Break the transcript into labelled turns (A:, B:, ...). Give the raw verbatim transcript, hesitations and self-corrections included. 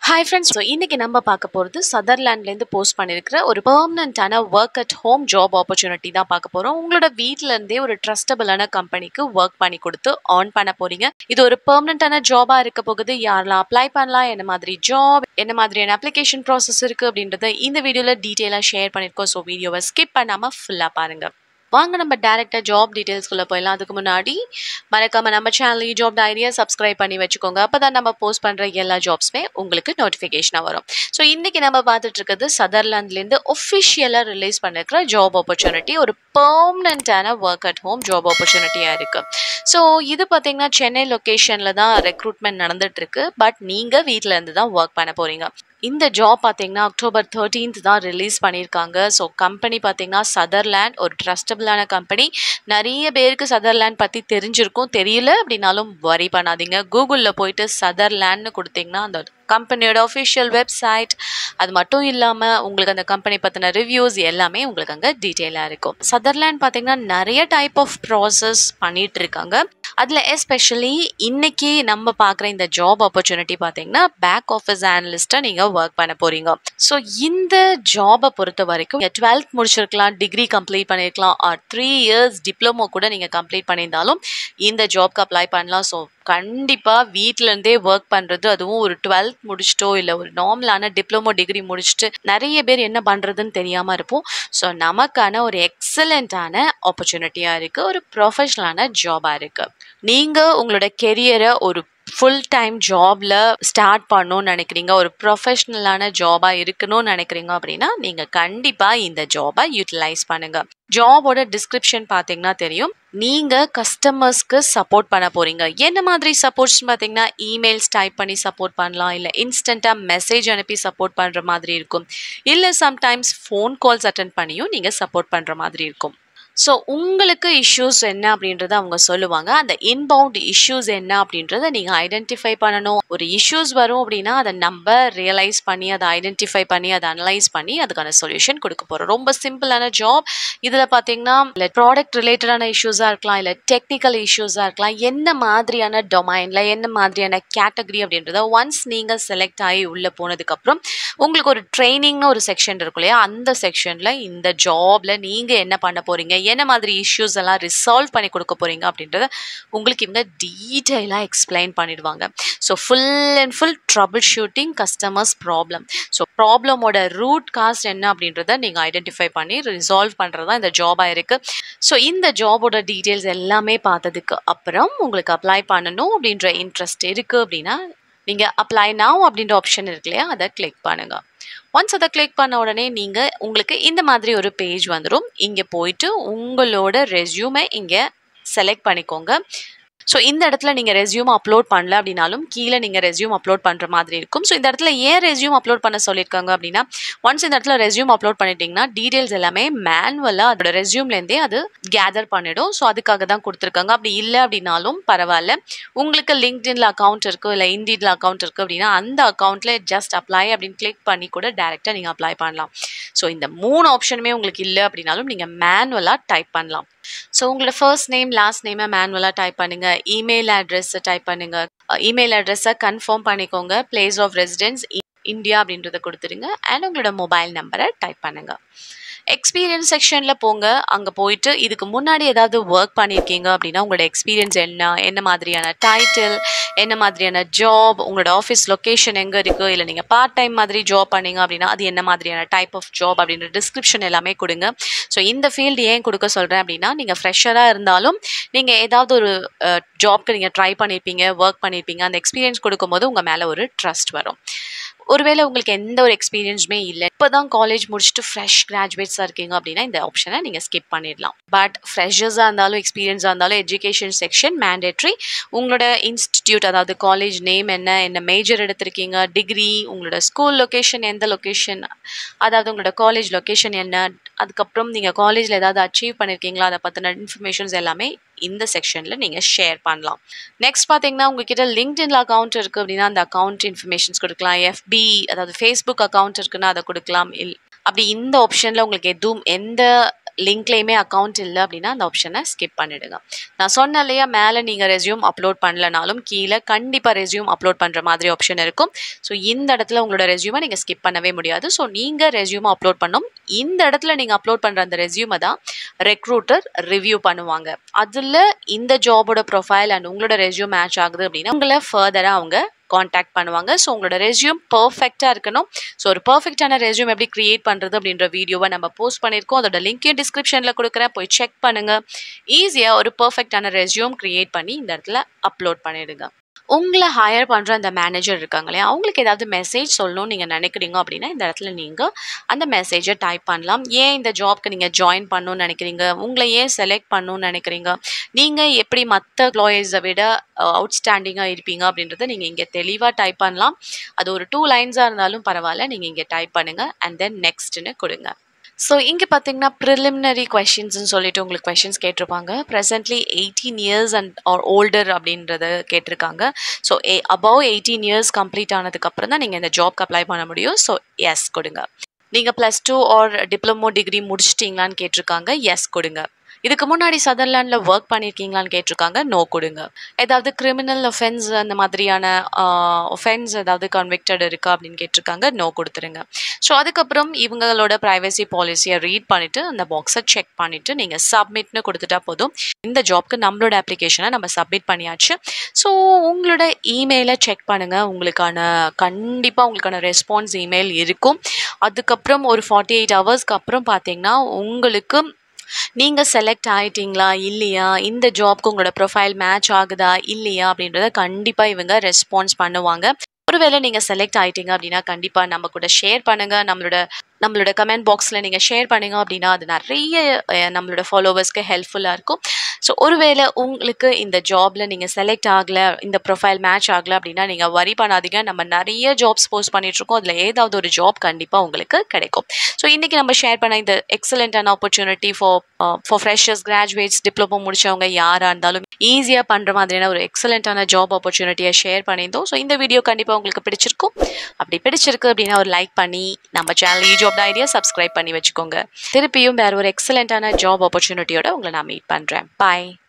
A: Hi friends, so இன்னைக்கு நம்ம பார்க்க போறது சதர்லாண்ட்ல இருந்து போஸ்ட் பண்ணிருக்கிற ஒரு பெர்மனன்ட்டான work at home job opportunity தான் பார்க்க போறோம். உங்களோட வீட்ல இருந்தே ஒரு ட்ரஸ்டபிளான கம்பெனிக்கு ஒர்க் பண்ணி கொடுத்து earn பண்ண போறீங்க. இது ஒரு பெர்மனன்ட்டான ஜாபா இருக்க போகுது. யாரெல்லாம் அப்ளை பண்ணலாம், என்ன மாதிரி ஜாப், என்ன மாதிரியான அப்ளிகேஷன் ப்ராசஸ் இருக்கு அப்படின்றத இந்த வீடியோல டீடைலா ஷேர் பண்ணிருக்கோம். ஸோ வீடியோவை ஸ்கிப் பண்ணாம ஃபுல்லா பாருங்க. வாங்க நம்ம டைரக்டா ஜாப் டீடைல்ஸ்குள்ள போயிடலாம். அதுக்கு முன்னாடி மறக்காம நம்ம சேனல் ejobdiary டைரியை சப்ஸ்கிரைப் பண்ணி வச்சுக்கோங்க. அப்பதான் நம்ம போஸ்ட் பண்ற எல்லா ஜாப்ஸுமே உங்களுக்கு நோட்டிஃபிகேஷனா வரும். ஸோ இன்னைக்கு நம்ம பார்த்துட்டு இருக்கிறது சதர்லாண்ட்ல இருந்து ஒஃபிஷியலா ரிலீஸ் பண்ணிருக்கிற ஜாப் ஆப்பர்ச்சுனிட்டி, ஒரு பெர்மனன்ட்டான ஒர்க் அட் ஹோம் ஜாப் ஆப்பர்ச்சுனிட்டியா இருக்கு. ஸோ இது பார்த்தீங்கன்னா சென்னை லொகேஷன்ல தான் ரெக்ரூட்மெண்ட் நடந்துட்டு இருக்கு. பட் நீங்க வீட்ல இருந்து தான் ஒர்க் பண்ண போறீங்க. இந்த ஜாப் பார்த்தீங்கன்னா அக்டோபர் தேர்ட்டீன்த் தான் ரிலீஸ் பண்ணியிருக்காங்க. ஸோ கம்பெனி பார்த்தீங்கன்னா சதர்லாண்ட், ஒரு ட்ரஸ்டபிளான கம்பெனி. நிறைய பேருக்கு சதர்லாண்ட் பற்றி தெரிஞ்சிருக்கும். தெரியல அப்படின்னாலும் வரி பண்ணாதீங்க. கூகுளில் போயிட்டு சதர்லாண்ட்னு கொடுத்தீங்கன்னா அந்த கம்பெனியோட ஒஃபிஷியல் வெப்சைட், அது மட்டும் இல்லாமல் உங்களுக்கு அந்த கம்பெனி பற்றின ரிவ்யூஸ் எல்லாமே உங்களுக்கு அங்கே டீட்டெயிலாக இருக்கும். சதர்லாண்ட் பார்த்தீங்கன்னா நிறைய டைப் ஆஃப் ப்ராசஸ் பண்ணிட்டு இருக்காங்க. அதில் எஸ்பெஷலி இன்னைக்கு நம்ம பார்க்குற இந்த ஜாப் ஆப்பர்ச்சுனிட்டி பார்த்தீங்கன்னா பேக் ஆஃபீஸ் அனலிஸ்ட்டாக நீங்கள் ஒர்க் பண்ண போறீங்க. ஸோ இந்த ஜாபை பொறுத்த வரைக்கும் டுவெல்த் முடிச்சிருக்கலாம், டிகிரி கம்ப்ளீட் பண்ணியிருக்கலாம், ஆர் த்ரீ இயர்ஸ் டிப்ளமோ கூட நீங்கள் கம்ப்ளீட் பண்ணியிருந்தாலும் இந்த ஜாப்க்கு அப்ளை பண்ணலாம். ஸோ கண்டிப்பாக வீட்டிலேருந்தே ஒர்க் பண்ணுறது, அதுவும் ஒரு டுவெல்த் முடிச்சிட்டோ இல்லை ஒரு நார்மலான டிப்ளமோ டிகிரி முடிச்சுட்டு நிறைய பேர் என்ன பண்ணுறதுன்னு தெரியாமல் இருப்போம். ஸோ நமக்கான ஒரு எக்ஸலண்ட்டான ஆப்பர்ச்சுனிட்டியாக இருக்குது, ஒரு ப்ரொஃபஷனலான ஜாபாக இருக்குது. நீங்கள் உங்களோட கெரியரை ஒரு ஃபுல் டைம் ஜாப்ல ஸ்டார்ட் பண்ணணும்னு நினைக்கிறீங்க, ஒரு ப்ரொஃபஷனலான ஜாபா இருக்கணும்னு நினைக்கிறீங்க அப்படின்னா நீங்க கண்டிப்பா இந்த ஜாபை யூட்டிலைஸ் பண்ணுங்க. ஜாபோட டிஸ்கிரிப்ஷன் பார்த்தீங்கன்னா தெரியும். நீங்க கஸ்டமர்ஸ்க்கு சப்போர்ட் பண்ண போறீங்க. என்ன மாதிரி சப்போர்ட்ஸ் பார்த்தீங்கன்னா இமெயில்ஸ் டைப் பண்ணி சப்போர்ட் பண்ணலாம், இல்லை இன்ஸ்டண்டா மெசேஜ் அனுப்பி சப்போர்ட் பண்ற மாதிரி இருக்கும், இல்லை சம்டைம்ஸ் ஃபோன் கால்ஸ் அட்டென்ட் பண்ணியும் நீங்க சப்போர்ட் பண்ற மாதிரி இருக்கும். ஸோ உங்களுக்கு இஷ்யூஸ் என்ன அப்படின்றத அவங்க சொல்லுவாங்க. அந்த இன்பவுண்ட் இஷ்யூஸ் என்ன அப்படின்றத நீங்கள் ஐடென்டிஃபை பண்ணணும். ஒரு இஷ்யூஸ் வரும் அப்படின்னா அதை நம்ம ரியலைஸ் பண்ணி அதை ஐடென்டிஃபை பண்ணி அதை அனலைஸ் பண்ணி அதுக்கான சொல்யூஷன் கொடுக்க போகிறோம். ரொம்ப சிம்பிளான ஜாப். இதில் பார்த்தீங்கன்னா இல்லை ப்ராடக்ட் ரிலேட்டடான இஷ்யூஸாக இருக்கலாம், இல்லை டெக்னிக்கல் இஷ்யூஸாக இருக்கலாம், என்ன மாதிரியான டொமைனில் என்ன மாதிரியான கேட்டகரி அப்படின்றத ஒன்ஸ் நீங்கள் செலக்ட் ஆகி உள்ளே போனதுக்கப்புறம் உங்களுக்கு ஒரு ட்ரைனிங்னு ஒரு செக்ஷன் இருக்கும் இல்லையா, அந்த செக்ஷனில் இந்த ஜாப்ல நீங்கள் என்ன பண்ண போறீங்க, என்ன மாதிரி இஷ்யூஸ் எல்லாம் ரிசால்வ் பண்ணி கொடுக்க போறீங்க அப்படின்றத உங்களுக்கு இவங்க டீட்டெயிலாக எக்ஸ்பிளைன் பண்ணிடுவாங்க. So full and full troubleshooting customers problem. So ப்ராப்ளமோட ரூட் காஸ்ட் என்ன அப்படின்றத நீங்கள் ஐடென்டிஃபை பண்ணி ரிசால்வ் பண்ணுறது தான் இந்த ஜாபாக இருக்குது. ஸோ இந்த ஜாபோட டீட்டெயில்ஸ் எல்லாமே பார்த்ததுக்கு அப்புறம் உங்களுக்கு அப்ளை பண்ணணும் அப்படின்ற இன்ட்ரெஸ்ட் இருக்குது அப்படின்னா நீங்கள் அப்ளை நவ் அப்படின்ற ஆப்ஷன் இருக்கு இல்லையா, அதை கிளிக் பண்ணுங்க. ஒன்ஸ் அதை கிளிக் பண்ண உடனே நீங்கள் உங்களுக்கு இந்த மாதிரி ஒரு பேஜ் வந்துடும். இங்கே போயிட்டு உங்களோட ரெஸ்யூமை இங்கே செலக்ட் பண்ணிக்கோங்க. ஸோ இந்த இடத்துல நீங்கள் ரெஸ்யூம் அப்லோட் பண்ணல அப்படின்னாலும் கீழே நீங்கள் ரெஸ்யூம் அப்லோட் பண்ணுற மாதிரி இருக்கும். ஸோ இந்த இடத்துல ஏன் ரெஸ்யூம் அப்லோட் பண்ண சொல்லியிருக்காங்க அப்படின்னா, ஒன்ஸ் இந்த இடத்துல ரெஸ்யூம் அப்லோட் பண்ணிட்டீங்கன்னா டீடைல்ஸ் எல்லாமே மேனுவலாக அதோட ரெஸ்யூம்லேருந்தே அது கேதர் பண்ணிடும். ஸோ அதுக்காக தான் கொடுத்துருக்காங்க. அப்படி இல்லை அப்படின்னாலும் பரவாயில்ல, உங்களுக்கு லிங்க்டின்ல அக்கௌண்ட் இருக்குது இல்லை இண்டீட்ல அக்கௌண்ட் இருக்குது அப்படின்னா அந்த அக்கௌண்ட்டில் ஜஸ்ட் அப்ளை அப்படின்னு கிளிக் பண்ணி கூட டேரெக்டாக நீங்கள் அப்ளை பண்ணலாம். ஸோ இந்த மூணு ஆப்ஷனுமே உங்களுக்கு இல்லை அப்படின்னாலும் நீங்கள் மேனுவலாக டைப் பண்ணலாம். ஸோ உங்களோட ஃபர்ஸ்ட் நேம் லாஸ்ட் நேமை மேனுவலாக டைப் பண்ணுங்க, இமெயில் அட்ரஸை டைப் பண்ணுங்க, இமெயில் அட்ரஸை கன்ஃபார்ம் பண்ணிக்கோங்க, பிளேஸ் ஆஃப் ரெசிடென்ஸ் இந்தியா அப்படின்றத கொடுத்துருங்க, அண்ட் உங்களோட மொபைல் நம்பரை டைப் பண்ணுங்க. எக்ஸ்பீரியன்ஸ் செக்ஷனில் போங்க. அங்கே போயிட்டு இதுக்கு முன்னாடி ஏதாவது ஒர்க் பண்ணியிருக்கீங்க அப்படின்னா உங்களோட எக்ஸ்பீரியன்ஸ் என்ன, என்ன மாதிரியான டைட்டில், என்ன மாதிரியான ஜாப், உங்களோட ஆஃபீஸ் லொக்கேஷன் எங்கே இருக்குது, இல்லை நீங்கள் பார்ட் டைம் மாதிரி ஜாப் பண்ணீங்க அப்படின்னா அது என்ன மாதிரியான டைப் ஆஃப் ஜாப் அப்படின்ற டிஸ்கிரிப்ஷன் எல்லாமே கொடுங்க. ஸோ இந்த ஃபீல்டு ஏன் கொடுக்க சொல்கிறேன் அப்படின்னா, நீங்கள் ஃப்ரெஷராக இருந்தாலும் நீங்கள் ஏதாவது ஒரு ஜாப்க்கு நீங்கள் ட்ரை பண்ணியிருப்பீங்க, ஒர்க் பண்ணியிருப்பீங்க, அந்த எக்ஸ்பீரியன்ஸ் கொடுக்கும்போது உங்கள் மேலே ஒரு ட்ரஸ்ட் வரும். ஒருவேளை உங்களுக்கு எந்த ஒரு எக்ஸ்பீரியன்ஸுமே இல்லை, இப்போ தான் காலேஜ் முடிச்சுட்டு ஃப்ரெஷ் கிராஜுவேட்ஸாக இருக்கீங்க அப்படின்னா இந்த ஆப்ஷனை நீங்கள் ஸ்கிப் பண்ணிடலாம். பட் ஃப்ரெஷர்ஸாக இருந்தாலும் எக்ஸ்பீரியன்ஸாக இருந்தாலும் எஜுகேஷன் செக்ஷன் மேண்டேட்ரி. உங்களோட இன்ஸ்டிடியூட், அதாவது காலேஜ் நேம் என்ன, என்ன மேஜர் எடுத்திருக்கீங்க, டிகிரி, உங்களோட ஸ்கூல் லொக்கேஷன் எந்த லொக்கேஷன், அதாவது உங்களோட காலேஜ் லொக்கேஷன் என்ன, அதுக்கப்புறம் நீங்கள் காலேஜில் ஏதாவது அச்சீவ் பண்ணியிருக்கீங்களா அதை பற்றின இன்ஃபர்மேஷன்ஸ் எல்லாமே இந்த செக்ஷனில் நீங்கள் ஷேர் பண்ணலாம். நெக்ஸ்ட் பார்த்தீங்கன்னா உங்ககிட்ட லிங்க்டின்ல அக்கௌண்ட் இருக்குது அப்படின்னா அந்த அக்கௌண்ட் இன்ஃபர்மேஷன்ஸ் கொடுக்கலாம். எஃப்பி அதாவது ஃபேஸ்புக் அக்கௌண்ட் இருக்குன்னா அதை கொடுக்கலாம். இல் அப்படி இந்த ஆப்ஷனில் உங்களுக்கு எதுவும் எந்த லிங்க்லேயுமே அக்கௌண்ட் இல்லை அப்படின்னா அந்த ஆப்ஷனை ஸ்கிப் பண்ணிடுங்க. நான் சொன்ன இல்லையா, மேலே நீங்கள் ரெஸ்யூம் அப்லோட் பண்ணலனாலும் கீழே கண்டிப்பாக ரெஸ்யூம் அப்லோட் பண்ணுற மாதிரி ஆப்ஷன் இருக்கும். ஸோ இந்த இடத்துல உங்களோட ரெஸ்யூமை நீங்கள் ஸ்கிப் பண்ணவே முடியாது. ஸோ நீங்கள் ரெஸ்யூமை அப்லோட் பண்ணணும். இந்த இடத்துல நீங்கள் அப்லோட் பண்ணுற அந்த ரெஸ்யூமை தான் ரெக்ரூட்டர் ரிவ்யூ பண்ணுவாங்க. அதில் இந்த ஜாபோட ப்ரொஃபைல் அண்ட் உங்களோட ரெஸ்யூம் மேட்ச் ஆகுது அப்படின்னா உங்களை ஃபர்தராக அவங்க காண்டாக்ட் பண்ணுவாங்க. ஸோ உங்களோட ரெஸ்யூம் பர்ஃபெக்டாக இருக்கணும். ஸோ ஒரு பர்ஃபெக்டான ரெஸ்யூம் எப்படி கிரியேட் பண்ணுறது அப்படின்ற வீடியோவை நம்ம போஸ்ட் பண்ணியிருக்கோம். அதோட லிங்க்கையும் டிஸ்கிரிப்ஷனில் கொடுக்குறேன், போய் செக் பண்ணுங்கள். ஈஸியாக ஒரு பர்ஃபெக்டான ரெஸ்யூம் கிரியேட் பண்ணி இந்த இடத்துல அப்லோட் பண்ணிடுங்க. உங்களை ஹையர் பண்ணுற அந்த மேனேஜர் இருக்காங்களே, அவங்களுக்கு ஏதாவது மெசேஜ் சொல்லணும்னு நீங்கள் நினைக்கிறீங்க அப்படின்னா இந்த இடத்துல நீங்கள் அந்த மெசேஜை டைப் பண்ணலாம். ஏன் இந்த ஜாப்க்கு நீங்கள் ஜாயின் பண்ணணும்னு நினைக்கிறீங்க, உங்களை ஏன் செலக்ட் பண்ணணும்னு நினைக்கிறீங்க, நீங்கள் எப்படி மற்ற எம்ப்ளாயீஸை விட அவுட்ஸ்டாண்டிங்காக இருப்பீங்க அப்படின்றத நீங்கள் இங்கே தெளிவாக டைப் பண்ணலாம். அது ஒரு டூ லைன்ஸாக இருந்தாலும் பரவாயில்ல, நீங்கள் இங்கே டைப் பண்ணுங்கள் அண்ட் தென் நெக்ஸ்ட்னு கொடுங்க. ஸோ இங்கே பார்த்தீங்கன்னா ப்ரிலிமினரி கொஷின்ஸ்ன்னு சொல்லிட்டு உங்களுக்கு கொஷின்ஸ் கேட்டிருப்பாங்க. Presently eighteen years and or older அப்படின்றத கேட்டிருக்காங்க. So a above eighteen years complete ஆனதுக்கப்புறம் தான் நீங்கள் இந்த ஜாப்க்கு அப்ளை பண்ண முடியும். ஸோ எஸ் கொடுங்க. நீங்கள் plus two or diploma degree முடிச்சிட்டிங்களான்னு கேட்டிருக்காங்க. எஸ் கொடுங்க. இதுக்கு முன்னாடி சதர்லாண்டில் ஒர்க் பண்ணியிருக்கீங்களான்னு கேட்டிருக்காங்க. நோ கொடுங்க. ஏதாவது கிரிமினல் ஒஃபென்ஸ் அந்த மாதிரியான ஒஃபென்ஸ் ஏதாவது கன்விக்டட் இருக்கா அப்படின்னு கேட்டிருக்காங்க. நோ கொடுத்துருங்க. ஸோ அதுக்கப்புறம் இவங்களோட ப்ரைவசி பாலிசியை ரீட் பண்ணிவிட்டு அந்த பாக்ஸை செக் பண்ணிவிட்டு நீங்கள் சப்மிட்னு கொடுத்துட்டா போதும். இந்த ஜாப்க்கு நம்மளோட அப்ளிகேஷனை நம்ம சப்மிட் பண்ணியாச்சு. ஸோ உங்களோட இமெயிலை செக் பண்ணுங்கள். உங்களுக்கான கண்டிப்பாக உங்களுக்கான ரெஸ்பான்ஸ் இமெயில் இருக்கும். அதுக்கப்புறம் ஒரு ஃபார்ட்டி எயிட் ஹவர்ஸ்க்கு அப்புறம் பார்த்தீங்கன்னா உங்களுக்கு நீங்கள் செலக்ட் ஆகிட்டீங்களா இல்லையா, இந்த ஜாப்க்கு உங்களோட ப்ரொஃபைல் மேட்ச் ஆகுதா இல்லையா அப்படின்றத கண்டிப்பாக இவங்க ரெஸ்பான்ஸ் பண்ணுவாங்க. ஒருவேளை நீங்கள் செலக்ட் ஆகிட்டீங்க அப்படின்னா கண்டிப்பாக நம்ம கூட ஷேர் பண்ணுங்கள். நம்மளோட நம்மளோட கமெண்ட் பாக்ஸில் நீங்கள் ஷேர் பண்ணுங்க அப்படின்னா அது நிறைய நம்மளோட ஃபாலோவர்ஸ்க்கு ஹெல்ப்ஃபுல்லாக இருக்கும். ஸோ ஒருவேளை உங்களுக்கு இந்த ஜாபில் நீங்கள் செலக்ட் ஆகலை, இந்த ப்ரொஃபைல் மேட்ச் ஆகலை அப்படின்னா நீங்கள் வரி பண்ணாதீங்க. நம்ம நிறைய ஜாப்ஸ் போஸ்ட் பண்ணிகிட்ருக்கோம். அதில் ஏதாவது ஒரு ஜாப் கண்டிப்பாக உங்களுக்கு கிடைக்கும். ஸோ இன்றைக்கி நம்ம ஷேர் பண்ண இந்த எக்ஸலண்ட்டான opportunity for for freshers, graduates, diploma முடிச்சவங்க யாராக இருந்தாலும் ஈஸியாக பண்ணுற மாதிரியான ஒரு எக்ஸலண்ட்டான ஜாப் ஆப்பர்ச்சுனிட்டியை ஷேர் பண்ணியிருந்தோம். ஸோ இந்த வீடியோ கண்டிப்பாக உங்களுக்கு பிடிச்சிருக்கும். அப்படி பிடிச்சிருக்கு அப்படின்னா ஒரு லைக் பண்ணி நம்ம சேனல் ejobdiary சப்ஸ்கிரைப் பண்ணி வச்சுக்கோங்க. திருப்பியும் வேறு ஒரு எக்ஸலண்ட்டான ஜாப் ஆப்பர்ச்சுனிட்டியோட உங்களை நான் மீட் பண்ணுறேன். பாய்.